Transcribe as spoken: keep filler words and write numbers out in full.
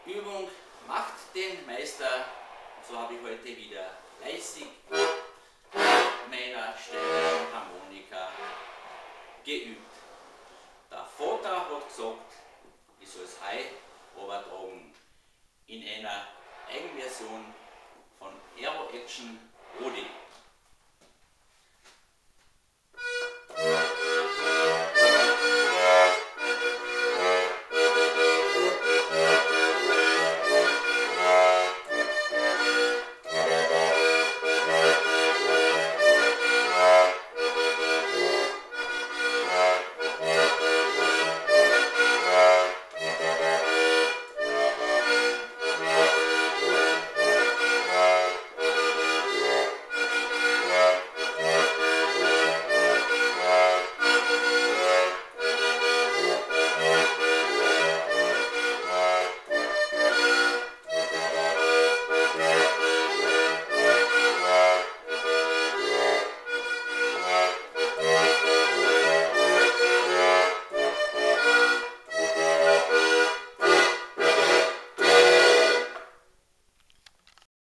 Übung macht den Meister. So habe ich heute wieder fleißig meiner steirischen Harmonika geübt. Der Vater hat gesagt, ich soll es heute übertragen in einer Eigenversion von Aero Rudy.